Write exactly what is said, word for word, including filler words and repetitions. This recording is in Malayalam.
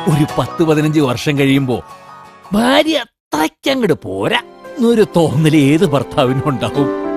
ഒരു പത്ത് പതിനഞ്ച് വർഷം കഴിയുമ്പോ ഭാര്യ അത്രയ്ക്കങ്ങട് പോരാ എന്നൊരു തോന്നൽ ഏത് ഭർത്താവിനും ഉണ്ടാവും.